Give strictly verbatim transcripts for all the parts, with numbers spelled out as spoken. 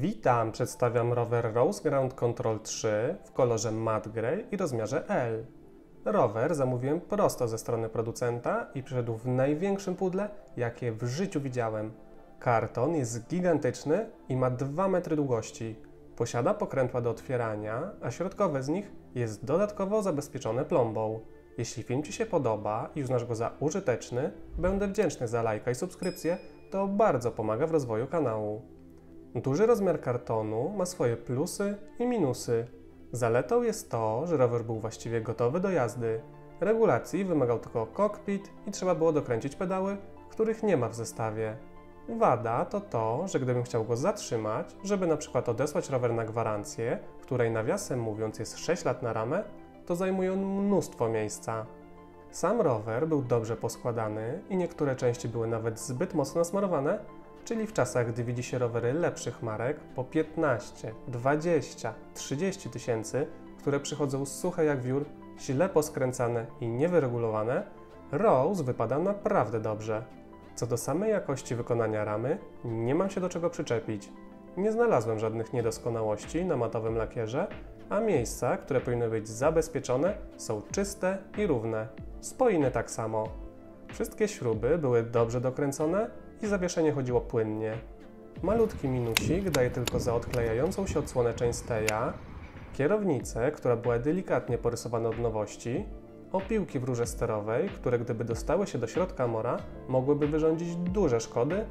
Witam, przedstawiam rower Rose Ground Control trzy w kolorze Matte Grey i rozmiarze L. Rower zamówiłem prosto ze strony producenta i przyszedł w największym pudle, jakie w życiu widziałem. Karton jest gigantyczny i ma dwa metry długości. Posiada pokrętła do otwierania, a środkowe z nich jest dodatkowo zabezpieczone plombą. Jeśli film Ci się podoba i uznasz go za użyteczny, będę wdzięczny za lajka i subskrypcję, to bardzo pomaga w rozwoju kanału. Duży rozmiar kartonu ma swoje plusy i minusy. Zaletą jest to, że rower był właściwie gotowy do jazdy. Regulacji wymagał tylko kokpit i trzeba było dokręcić pedały, których nie ma w zestawie. Wada to to, że gdybym chciał go zatrzymać, żeby na przykład odesłać rower na gwarancję, której nawiasem mówiąc jest sześć lat na ramę, to zajmuje on mnóstwo miejsca. Sam rower był dobrze poskładany i niektóre części były nawet zbyt mocno nasmarowane, czyli w czasach, gdy widzi się rowery lepszych marek po piętnaście, dwadzieścia, trzydzieści tysięcy, które przychodzą suche jak wiór, źle poskręcane i niewyregulowane, Rose wypada naprawdę dobrze. Co do samej jakości wykonania ramy, nie mam się do czego przyczepić. Nie znalazłem żadnych niedoskonałości na matowym lakierze, a miejsca, które powinny być zabezpieczone, są czyste i równe. Spoiny tak samo. Wszystkie śruby były dobrze dokręcone i zawieszenie chodziło płynnie. Malutki minusik daje tylko za odklejającą się odsłonę chainstaya, kierownicę, która była delikatnie porysowana od nowości, opiłki w rurze sterowej, które gdyby dostały się do środka mora, mogłyby wyrządzić duże szkody,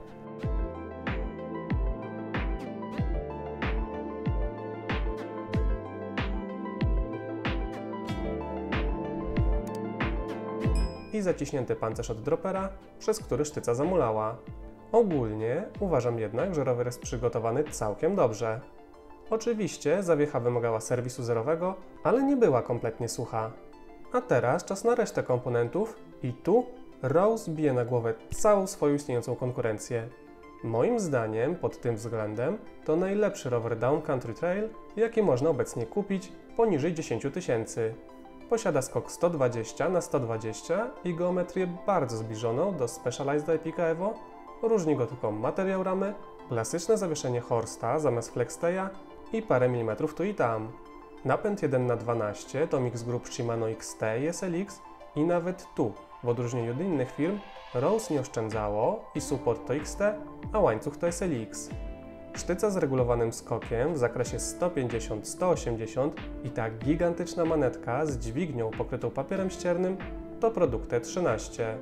i zaciśnięty pancerz od dropera, przez który sztyca zamulała. Ogólnie uważam jednak, że rower jest przygotowany całkiem dobrze. Oczywiście zawiecha wymagała serwisu zerowego, ale nie była kompletnie sucha. A teraz czas na resztę komponentów i tu Rose bije na głowę całą swoją istniejącą konkurencję. Moim zdaniem pod tym względem to najlepszy rower Down Country Trail, jaki można obecnie kupić poniżej dziesięć tysięcy. Posiada skok sto dwadzieścia na sto dwadzieścia i geometrię bardzo zbliżoną do Specialized Epica Evo. Różni go tylko materiał ramy, klasyczne zawieszenie Horsta zamiast Flexstaya i parę milimetrów tu i tam. Napęd jeden na dwanaście to mix grup Shimano X T i S L X i nawet tu, w odróżnieniu od innych firm, Rose nie oszczędzało i support to X T, a łańcuch to S L X. Sztyca z regulowanym skokiem w zakresie sto pięćdziesiąt na sto osiemdziesiąt i ta gigantyczna manetka z dźwignią pokrytą papierem ściernym to produkt T trzynaście.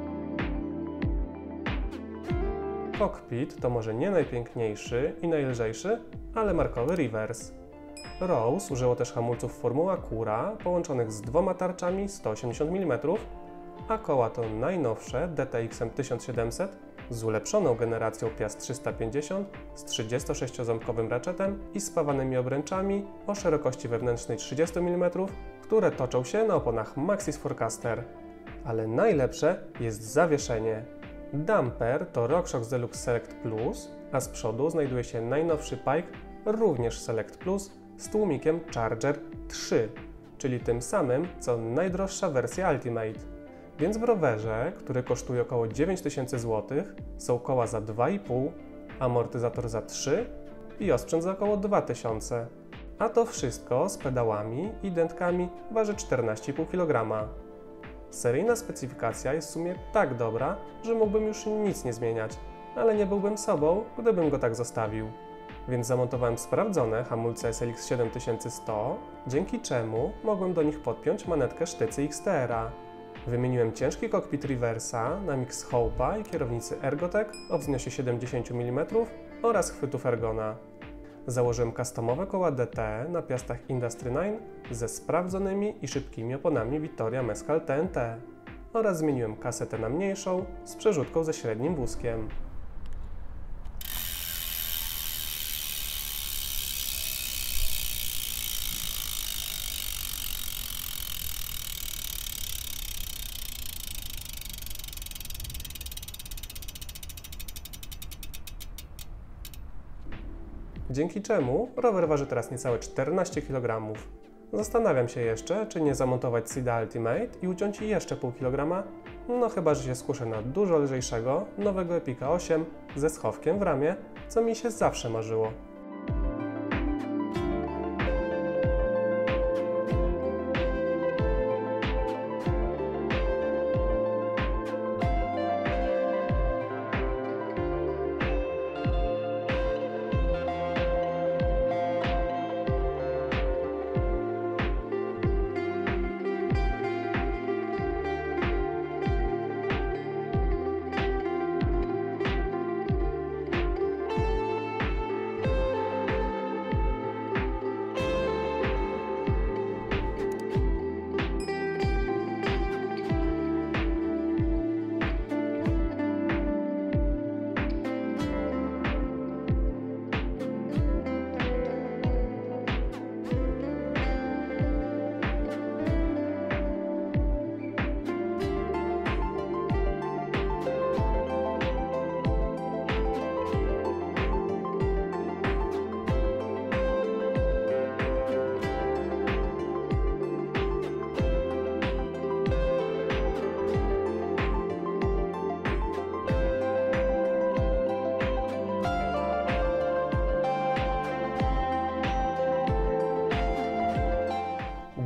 Kokpit to może nie najpiękniejszy i najlżejszy, ale markowy reverse. Rose użyło też hamulców Formuła Cura połączonych z dwoma tarczami sto osiemdziesiąt milimetrów, a koła to najnowsze D T X M tysiąc siedemset z ulepszoną generacją Piast trzysta pięćdziesiąt z trzydziestosześcioząbkowym ratchetem i spawanymi obręczami o szerokości wewnętrznej trzydzieści milimetrów, które toczą się na oponach Maxxis Forecaster. Ale najlepsze jest zawieszenie. Damper to RockShox Deluxe Select Plus, a z przodu znajduje się najnowszy Pike, również Select Plus, z tłumikiem Charger trzy, czyli tym samym co najdroższa wersja Ultimate. Więc w rowerze, który kosztuje około dziewięć tysięcy złotych, są koła za dwa i pół, amortyzator za trzy i osprzęt za około dwa tysiące. A to wszystko z pedałami i dętkami waży czternaście i pół kilograma. Seryjna specyfikacja jest w sumie tak dobra, że mógłbym już nic nie zmieniać, ale nie byłbym sobą, gdybym go tak zostawił. Więc zamontowałem sprawdzone hamulce S L X siedem tysięcy sto, dzięki czemu mogłem do nich podpiąć manetkę sztycy X T R a. Wymieniłem ciężki kokpit reversa na mix Hope'a i kierownicy Ergotech o wzniosie siedemdziesiąt milimetrów oraz chwytów Ergona. Założyłem customowe koła D T na piastach Industry dziewięć ze sprawdzonymi i szybkimi oponami Vittoria Mescal T N T oraz zmieniłem kasetę na mniejszą z przerzutką ze średnim wózkiem. Dzięki czemu rower waży teraz niecałe czternaście kilogramów. Zastanawiam się jeszcze, czy nie zamontować Sida Ultimate i uciąć jeszcze pół kilograma, no chyba że się skuszę na dużo lżejszego, nowego Epica osiem ze schowkiem w ramie, co mi się zawsze marzyło.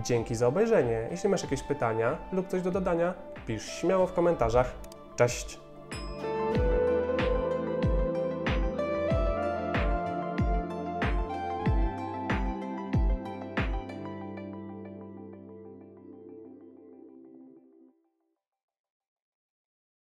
Dzięki za obejrzenie. Jeśli masz jakieś pytania lub coś do dodania, pisz śmiało w komentarzach. Cześć!